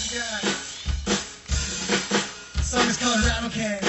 Yeah. The song is called Rattle Can.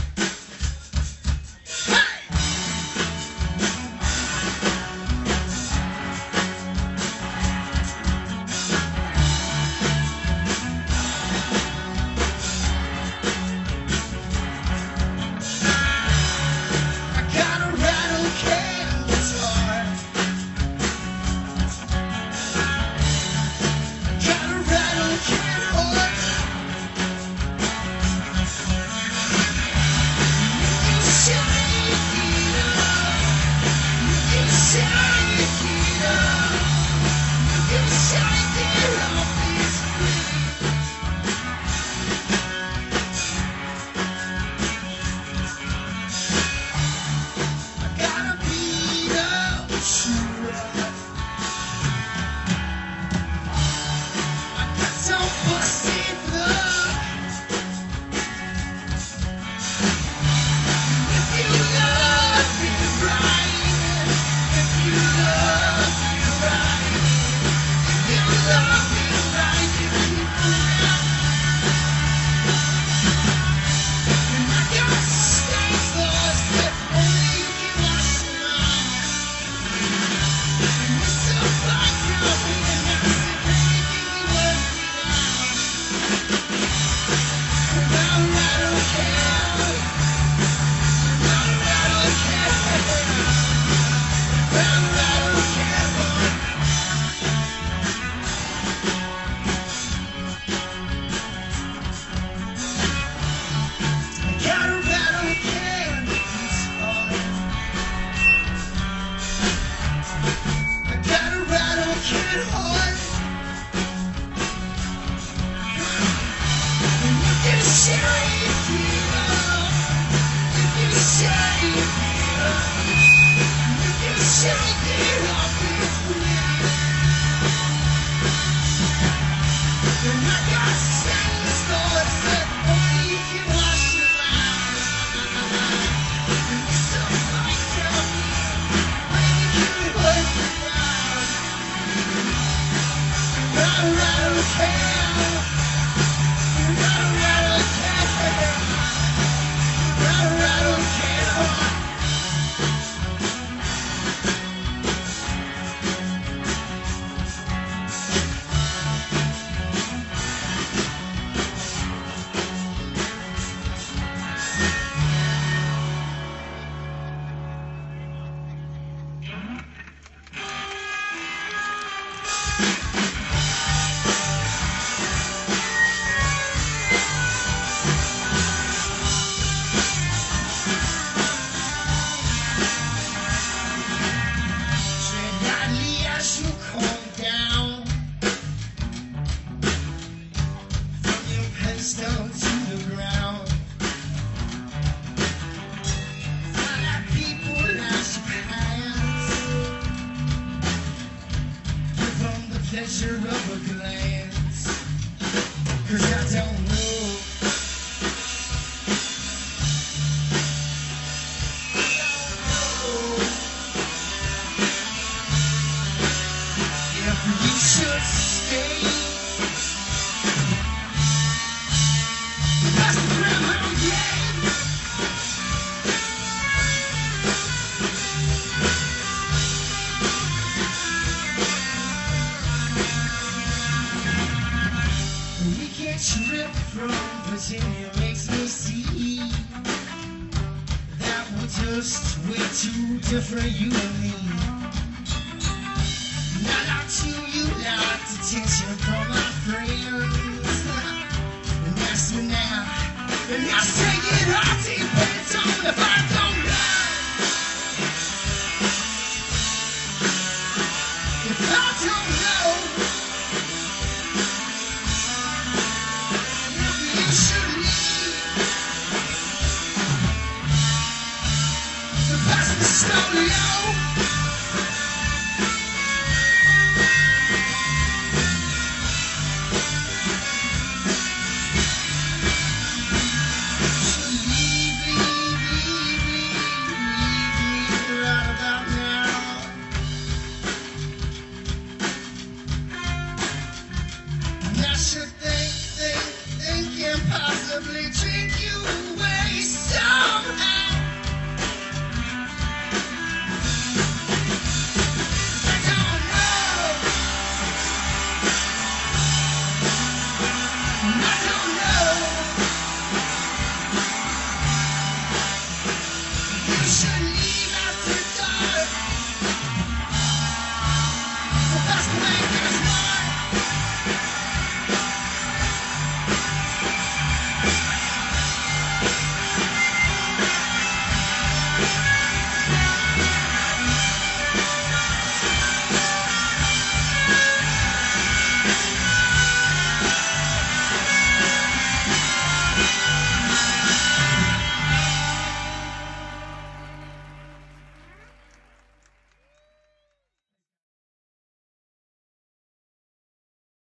Down to the ground. Find out people as you pass. Give them the pleasure of a glance. 'Cause I don't know. If you should stay. Trip from Virginia makes me see that we're just way too different, you and me. Not like you like attention from my friends. And that's me now. And that's